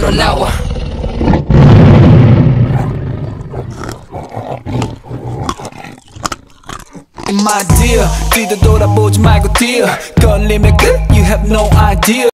그대로 나와. My dear, 뒤도 돌아보지 말고 dear. 걸리면 끝, you have no idea.